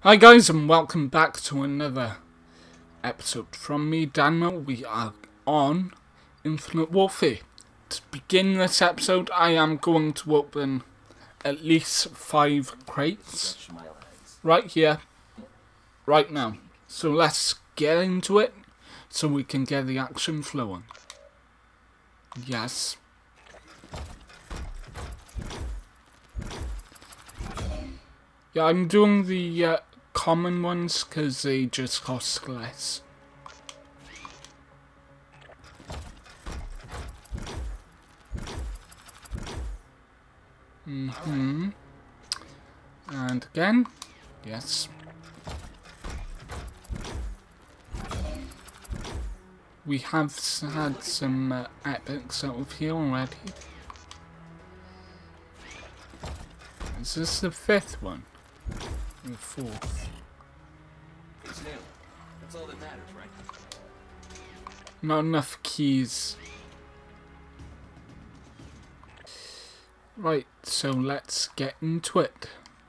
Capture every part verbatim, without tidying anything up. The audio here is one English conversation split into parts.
Hi guys, and welcome back to another episode from me, Dan-nimo. We are on Infinite Warfare. To begin this episode, I am going to open at least five crates right here, right now. So let's get into it so we can get the action flowing. Yes. Yeah, I'm doing the uh, common ones because they just cost less. Mm-hmm. And again, yes. We have had some uh, epics out of here already. Is this the fifth one? The fourth. It's new. That's all that matters, right? Not enough keys. Right, so let's get into it.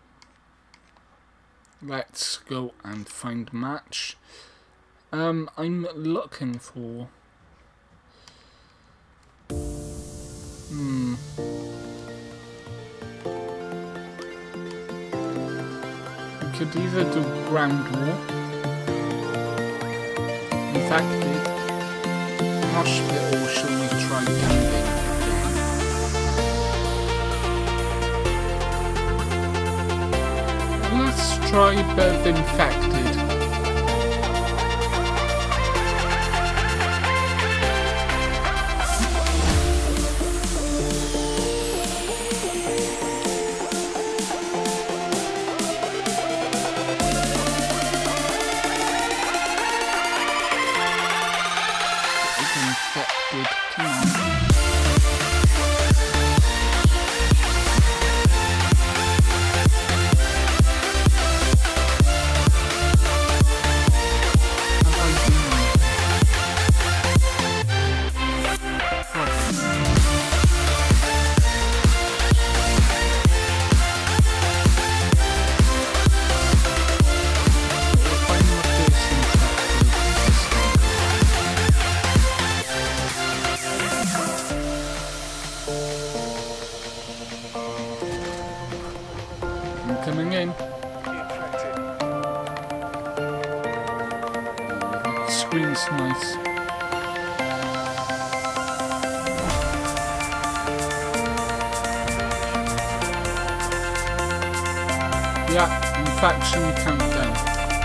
Let's go and find a match. Um, I'm looking for... Hmm... We could either do ground war, infected, hospital, or shall we try camping? Let's try both infected. Infected, come on. Coming in. Screen's nice. Yeah, infection countdown.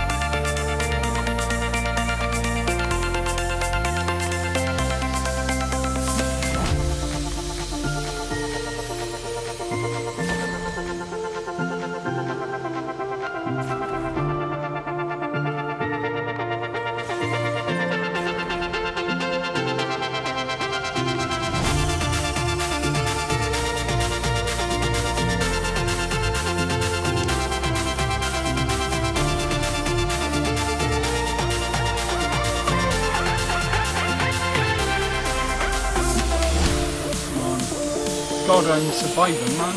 God, I'm surviving, man.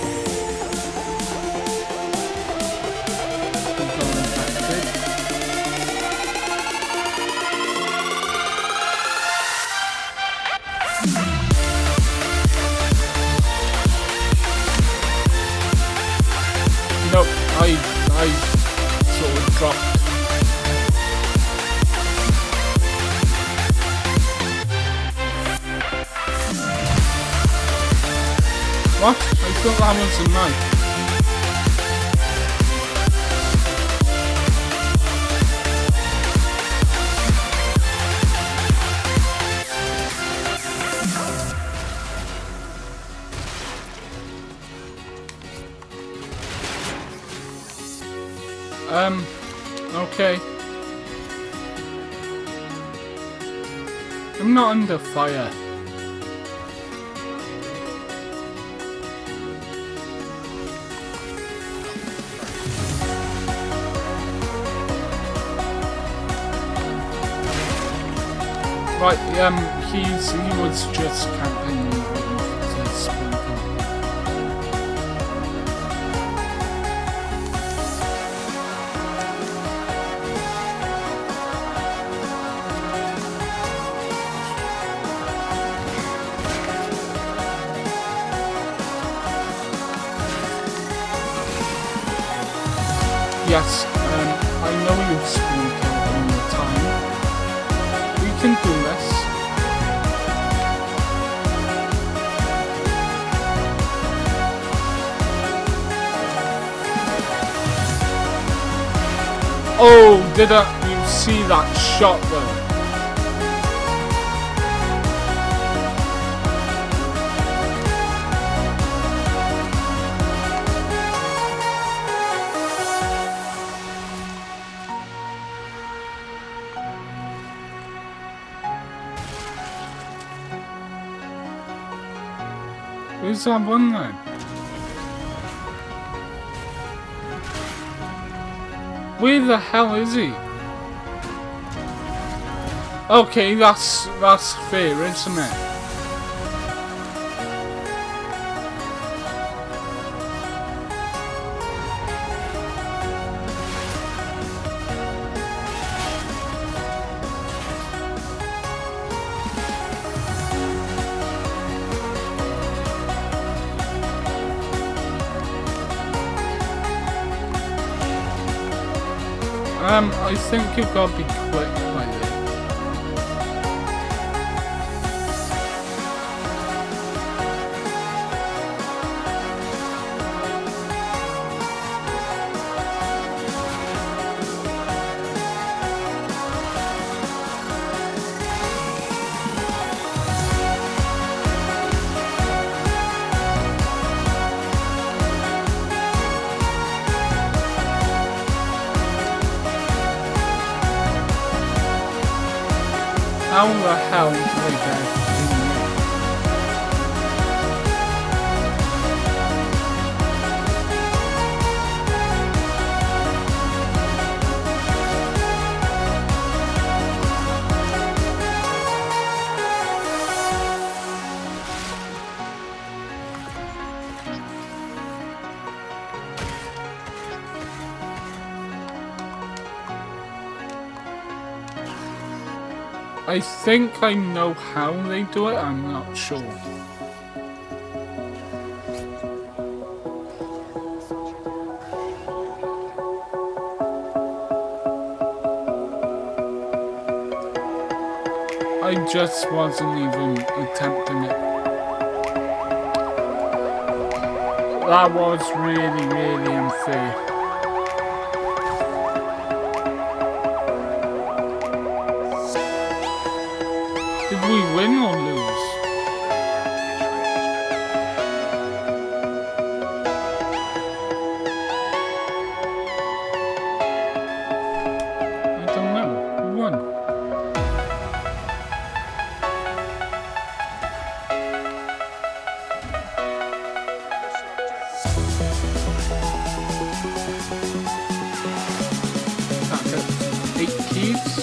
Nope, I, I sort of dropped. What? I thought that was a knife. Um, okay. I'm not under fire. Right, um, he's, he was just camping with his sprinkle. yes, um, I know you've spawned killed all the time. We can do this. Oh, did I, you see that shot though? Who's that one then? Where the hell is he? Okay, that's that's fair, isn't it? Um, I think you've got to be quick like this. How the hell did they go? I think I know how they do it, I'm not sure. I just wasn't even attempting it. That was really, really unfair. Did we win or lose? I don't know. Who won? That's eight keys.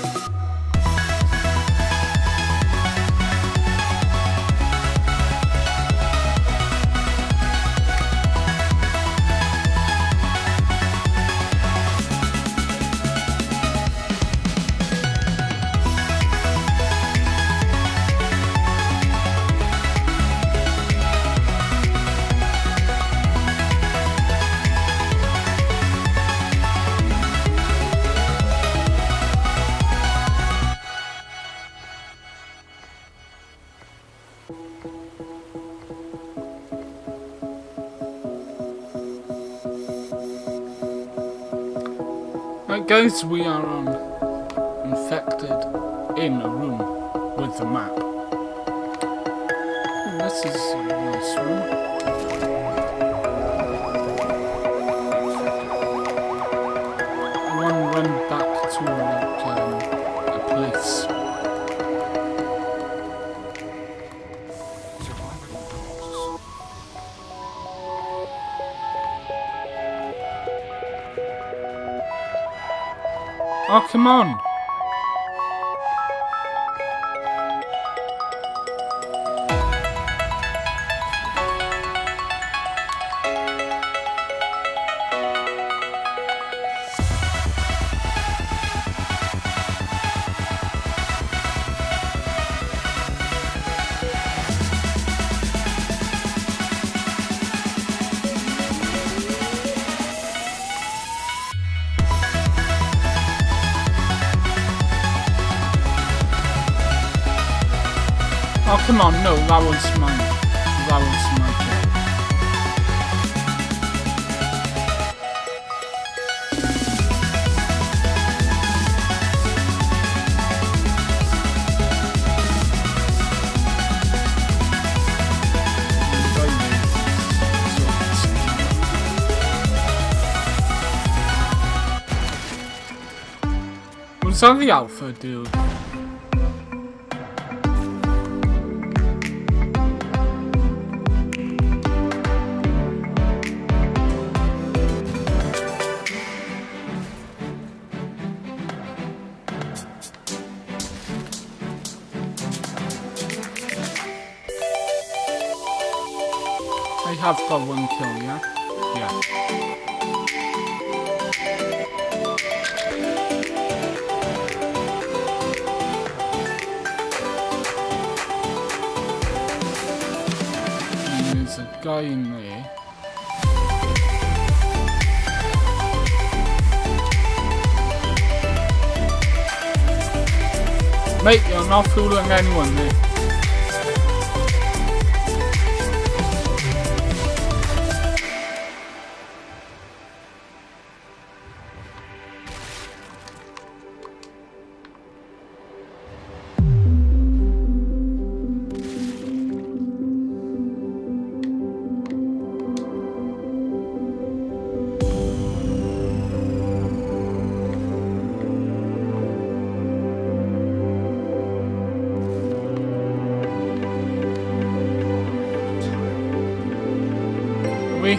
Right guys, we are um, infected in a room with the map. Ooh, this is a nice room. I want to run back to like um, a place. Oh, come on! Oh, come on, no, that was mine. That was my Was that the alpha dude? I have got one kill, yeah? Yeah. There's a guy in there. Mate, you're not fooling anyone there. We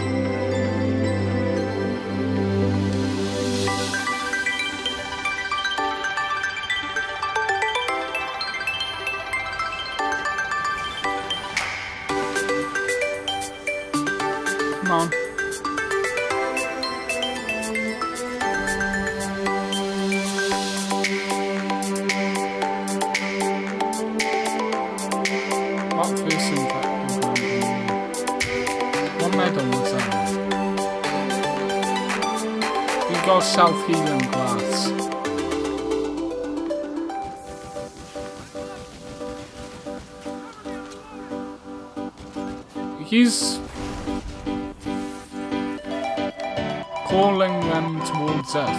Come on. What this infected? What medal was that? We got self-healing glass. He's calling them towards us.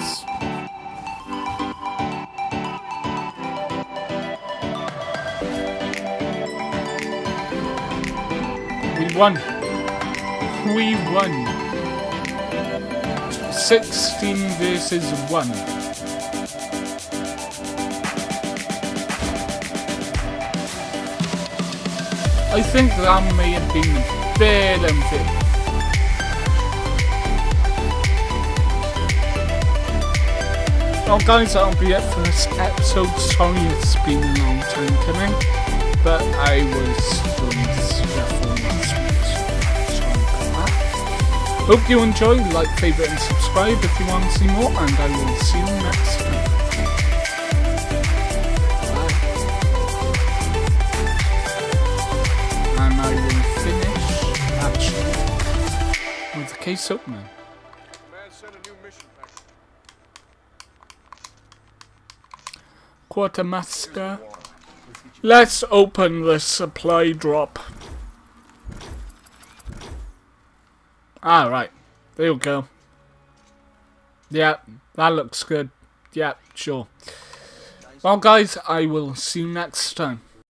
We won. We won. sixteen versus one. I think that may have been a bit unfair. Well guys, that'll be it for this episode. Sorry it's been a long time coming, but I was doing this for last week, so sorry for that. Hope you enjoyed, like, favourite and subscribe if you want to see more, and I will see you next time. Bye. And I will finish, actually, with the case opening. Man sent a new mission pack. Quartermaster. Let's open the supply drop. Alright, there we go. Yeah, that looks good. Yeah, sure. Well guys, I will see you next time.